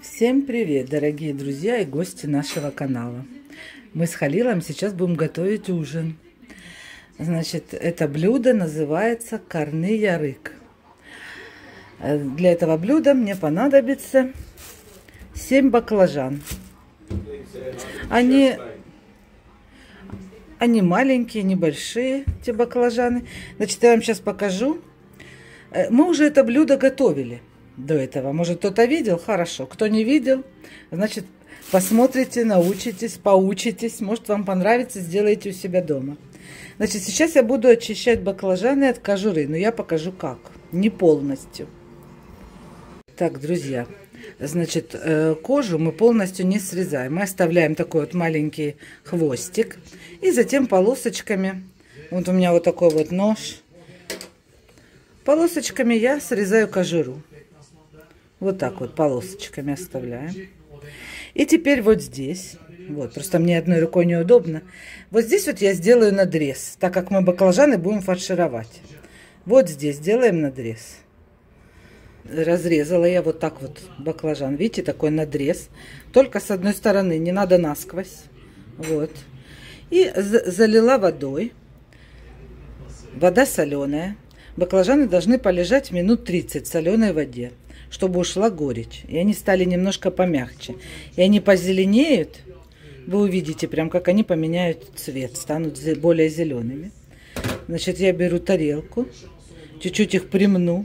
Всем привет, дорогие друзья и гости нашего канала. Мы с Халилом сейчас будем готовить ужин. Значит, это блюдо называется карны ярык. Для этого блюда мне понадобится 7 баклажан. Они маленькие, небольшие, эти баклажаны. Значит, я вам сейчас покажу. Мы уже это блюдо готовили до этого. Может, кто-то видел? Хорошо. Кто не видел, значит, посмотрите, научитесь, поучитесь. Может, вам понравится, сделайте у себя дома. Значит, сейчас я буду очищать баклажаны от кожуры, но я покажу как. Не полностью. Так, друзья, значит, кожу мы полностью не срезаем. Мы оставляем такой вот маленький хвостик. И затем полосочками, вот у меня вот такой вот нож. Полосочками я срезаю кожуру. Вот так вот полосочками оставляем. И теперь вот здесь, вот, просто мне одной рукой неудобно. Вот здесь вот я сделаю надрез, так как мы баклажаны будем фаршировать. Вот здесь делаем надрез. Разрезала я вот так вот баклажан. Видите, такой надрез. Только с одной стороны, не надо насквозь. Вот. И залила водой. Вода соленая. Баклажаны должны полежать минут 30 в соленой воде, чтобы ушла горечь. И они стали немножко помягче. И они позеленеют. Вы увидите прям, как они поменяют цвет. Станут более зелеными. Значит, я беру тарелку. Чуть-чуть их примну,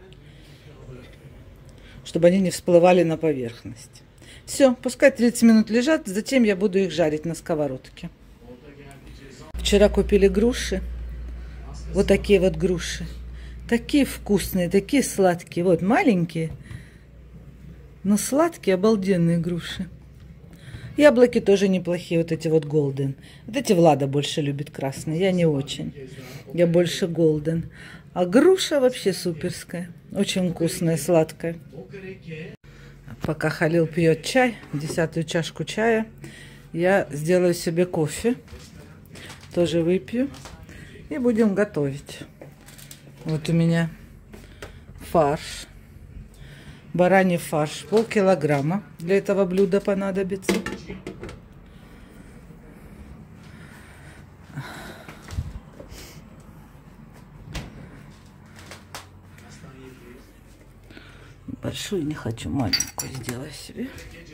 чтобы они не всплывали на поверхность. Все, пускай 30 минут лежат. Затем я буду их жарить на сковородке. Вчера купили груши. Вот такие вот груши. Такие вкусные, такие сладкие. Вот маленькие, но сладкие, обалденные груши. Яблоки тоже неплохие, вот эти вот голден. Вот эти Влада больше любит красные, я не очень. Я больше голден. А груша вообще суперская. Очень вкусная, сладкая. Пока Халил пьет чай, 10-ю чашку чая, я сделаю себе кофе. Тоже выпью. И будем готовить. Вот у меня фарш. Бараний фарш. Полкилограмма для этого блюда понадобится. Большую не хочу, маленькую сделаю себе.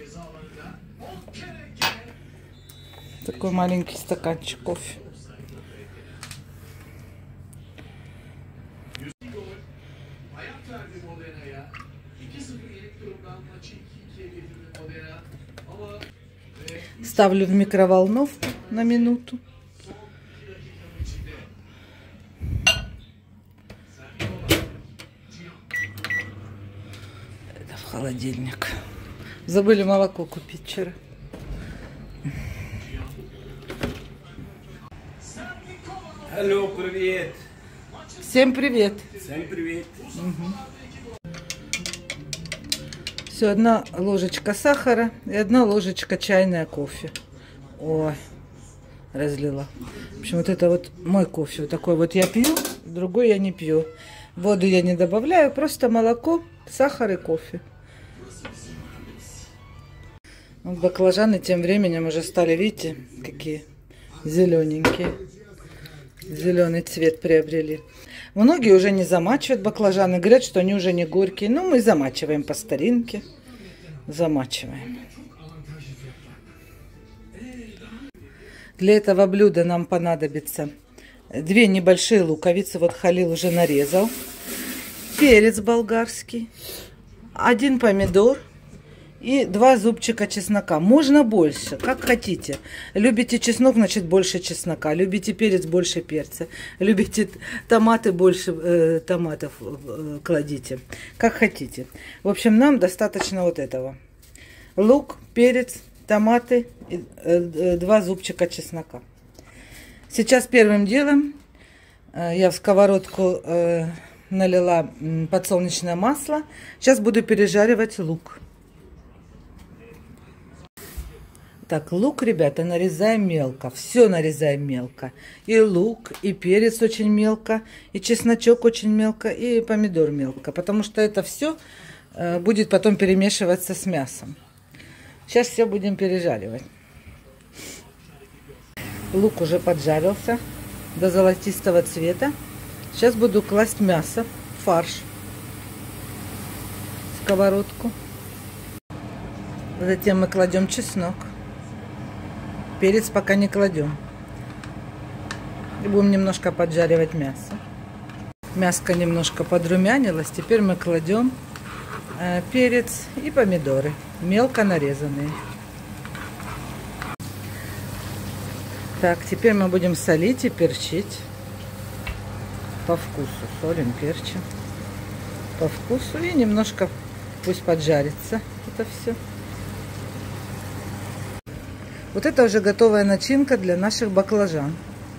Такой маленький стаканчик кофе. Ставлю в микроволновку на минуту. Это в холодильник. Забыли молоко купить вчера. Алло, привет. Всем привет. Всем привет. Все, 1 ложечка сахара и 1 ложечка чайная кофе. Ой, разлила. В общем, вот это вот мой кофе. Вот такой вот я пью, другой я не пью. Воду я не добавляю, просто молоко, сахар и кофе. Вот баклажаны тем временем уже стали, видите, какие зелененькие. Зеленый цвет приобрели. Многие уже не замачивают баклажаны, говорят, что они уже не горькие. Но мы замачиваем по старинке. Замачиваем. Для этого блюда нам понадобится 2 небольшие луковицы. Вот Халил уже нарезал. Перец болгарский. 1 помидор. И 2 зубчика чеснока. Можно больше, как хотите. Любите чеснок, значит больше чеснока. Любите перец, больше перца. Любите томаты, больше томатов кладите. Как хотите. В общем, нам достаточно вот этого. Лук, перец, томаты и 2 зубчика чеснока. Сейчас первым делом я в сковородку налила подсолнечное масло. Сейчас буду пережаривать лук. Так, лук, ребята, нарезаем мелко. Все нарезаем мелко. И лук, и перец очень мелко, и чесночок очень мелко, и помидор мелко. Потому что это все будет потом перемешиваться с мясом. Сейчас все будем пережаривать. Лук уже поджарился до золотистого цвета. Сейчас буду класть мясо, фарш в сковородку. Затем мы кладем чеснок. Перец пока не кладем. И будем немножко поджаривать мясо. Мяско немножко подрумянилось. Теперь мы кладем перец и помидоры, мелко нарезанные. Так, теперь мы будем солить и перчить по вкусу. Солим, перчим по вкусу и немножко пусть поджарится это все. Вот это уже готовая начинка для наших баклажан.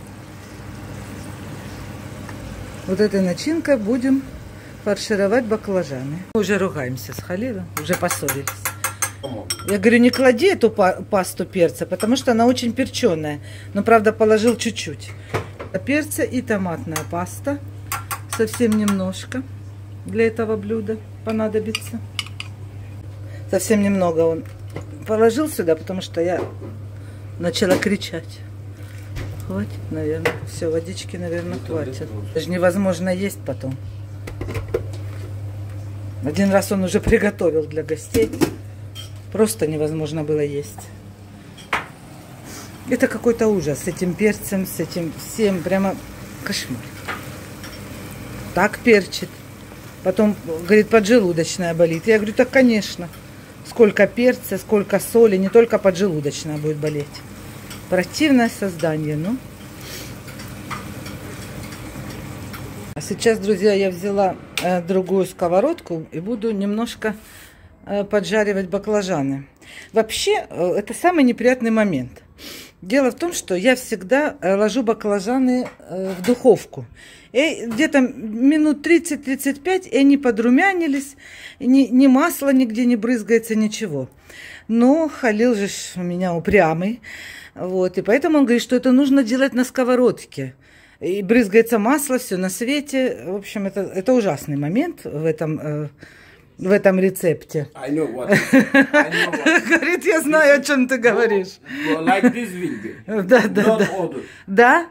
Вот этой начинкой будем фаршировать баклажаны. Мы уже ругаемся с Халилом, уже поссорились. Я говорю, не клади эту пасту перца, потому что она очень перченая. Но, правда, положил чуть-чуть. Перца и томатная паста. Совсем немножко для этого блюда понадобится. Совсем немного он положил сюда, потому что я начала кричать. Хватит, наверное. Все, водички, наверное, хватит. Даже невозможно есть потом. Один раз он уже приготовил для гостей. Просто невозможно было есть. Это какой-то ужас с этим перцем, с этим всем. Прямо кошмар. Так перчит. Потом, говорит, поджелудочная болит. Я говорю, так, конечно. Сколько перца, сколько соли. Не только поджелудочная будет болеть. Противное создание, ну. А сейчас, друзья, я взяла другую сковородку и буду немножко поджаривать баклажаны. Вообще, это самый неприятный момент. Дело в том, что я всегда ложу баклажаны в духовку. И где-то минут 30-35, и они подрумянились, ни масла нигде не брызгается, ничего. Но Халил же у меня упрямый. Вот, и поэтому он говорит, что это нужно делать на сковородке. И брызгается масло, все на свете. В общем, это ужасный момент в этом рецепте. Говорит, я знаю, о чем ты говоришь. Да. Да?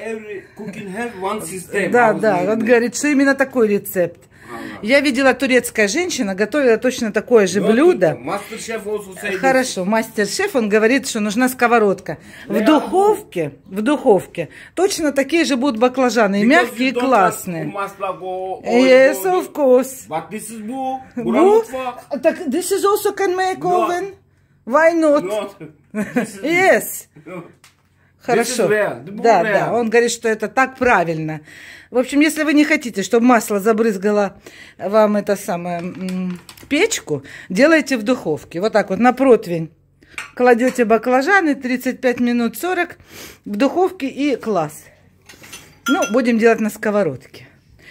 Да, он говорит, что именно такой рецепт. Я видела, турецкая женщина готовила точно такое же блюдо. Хорошо, мастер-шеф, он говорит, что нужна сковородка. В духовке точно такие же будут баклажаны, и мягкие, и классные. Yes, of course. But this is boo. This is also can make oven. Why not? Yes. Хорошо. Да, он говорит, что это так правильно. В общем, если вы не хотите, чтобы масло забрызгало вам печку, делайте в духовке. Вот так вот на противень кладете баклажаны, 35 минут 40 в духовке и класс. Ну, будем делать на сковородке.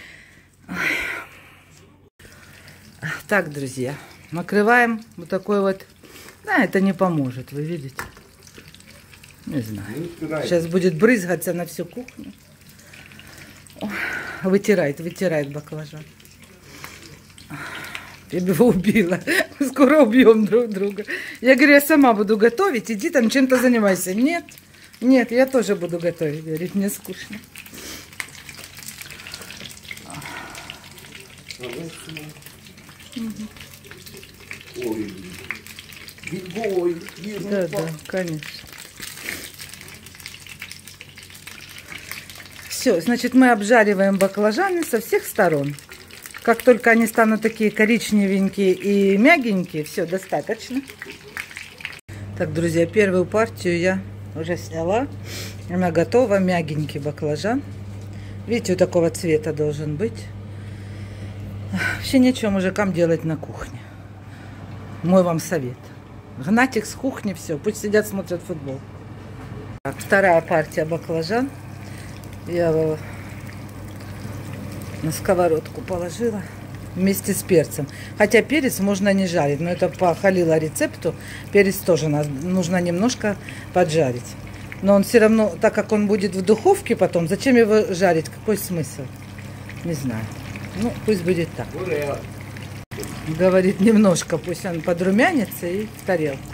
Так, друзья, накрываем вот такой вот. Да, это не поможет, вы видите. Не знаю. Сейчас будет брызгаться на всю кухню. Вытирает баклажан. Я бы его убила. Скоро убьем друг друга. Я говорю, я сама буду готовить, иди там чем-то занимайся. Нет, я тоже буду готовить. Говорит, мне скучно. Да, конечно. Все, значит, мы обжариваем баклажаны со всех сторон. Как только они станут такие коричневенькие и мягенькие, все, достаточно. Так, друзья, первую партию я уже сняла. Она готова, мягенький баклажан. Видите, вот такого цвета должен быть. Вообще нечего мужикам делать на кухне. Мой вам совет. Гнать их с кухни, все, пусть сидят, смотрят футбол. Так, вторая партия баклажан. Я его на сковородку положила вместе с перцем. Хотя перец можно не жарить, но это по Халила рецепту. Перец тоже нужно немножко поджарить. Но он все равно, так как он будет в духовке потом, зачем его жарить? Какой смысл? Не знаю. Ну, пусть будет так. Говорит, немножко пусть он подрумянится и в тарелку.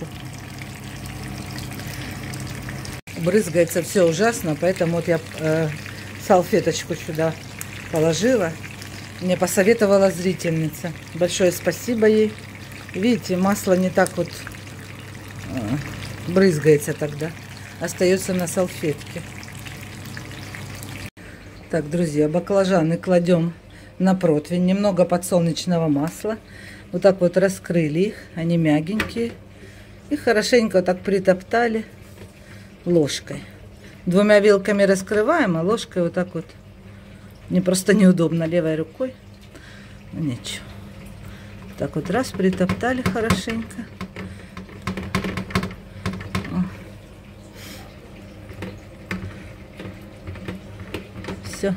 Брызгается все ужасно, поэтому вот я салфеточку сюда положила. Мне посоветовала зрительница. Большое спасибо ей. Видите, масло не так вот брызгается тогда. Остается на салфетке. Так, друзья, баклажаны кладем на противень. Немного подсолнечного масла. Вот так вот раскрыли их. Они мягенькие. И хорошенько вот так притоптали ложкой. 2 вилками раскрываем, а ложкой вот так вот. Мне просто неудобно левой рукой. Ну, ничего. Так вот раз притоптали хорошенько. Все.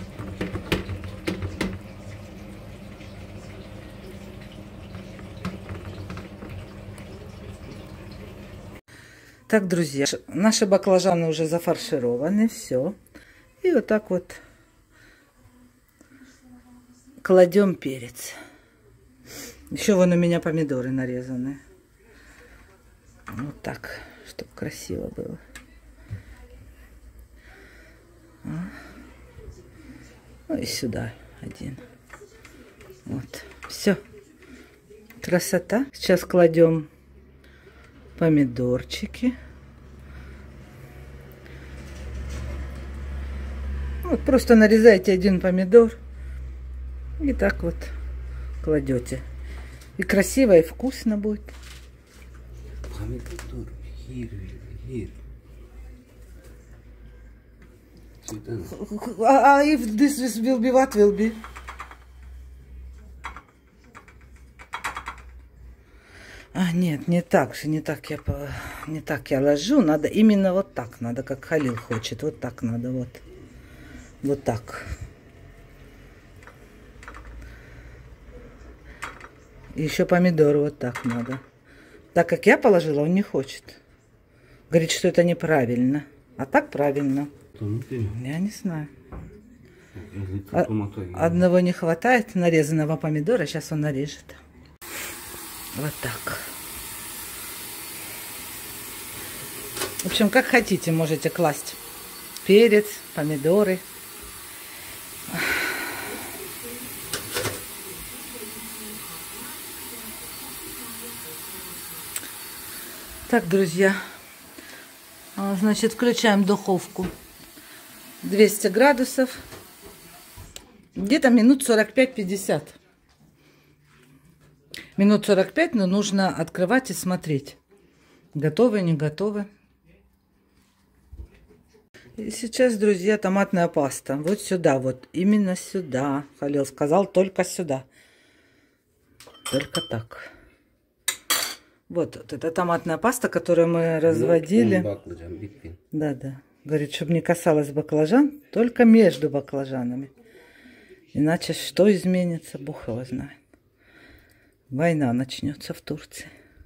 Так, друзья, наши баклажаны уже зафаршированы, все. И вот так вот кладем перец. Еще вон у меня помидоры нарезаны. Вот так, чтобы красиво было. Ну и сюда один. Вот, все. Красота. Сейчас кладем помидорчики. Вот просто нарезайте один помидор и так вот кладете. И красиво, и вкусно будет. Помидор, here. If this will be, what will be? Нет, не так же, не так я ложу. Надо именно вот так, надо, как Халил хочет. Вот так надо, вот. Вот так. Еще помидоры вот так надо. Так как я положила, он не хочет. Говорит, что это неправильно. А так правильно. Я не знаю. Одного не хватает нарезанного помидора. Сейчас он нарежет. Вот так. В общем, как хотите, можете класть перец, помидоры. Так, друзья, значит, включаем духовку 200 градусов, где-то минут 45-50. Минут 45, но нужно открывать и смотреть, готовы, не готовы. И сейчас, друзья, томатная паста. Вот сюда, вот, именно сюда. Халил сказал, только сюда. Только так. Вот это томатная паста, которую мы разводили. Да. Говорит, чтобы не касалось баклажан, только между баклажанами. Иначе что изменится, Бог его знает. Война начнется в Турции.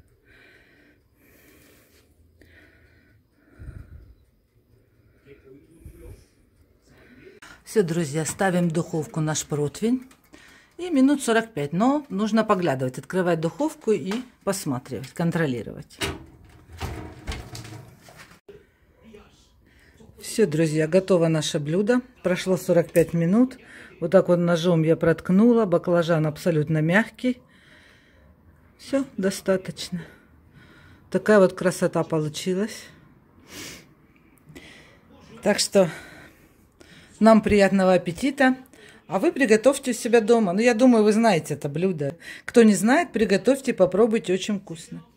Все, друзья, ставим в духовку наш противень. И минут 45. Но нужно поглядывать, открывать духовку и посматривать, контролировать. Все, друзья, готово наше блюдо. Прошло 45 минут. Вот так вот ножом я проткнула. Баклажан абсолютно мягкий. Все, достаточно. Такая вот красота получилась. Так что нам приятного аппетита. А вы приготовьте у себя дома. Ну, я думаю, вы знаете это блюдо. Кто не знает, приготовьте, попробуйте, очень вкусно.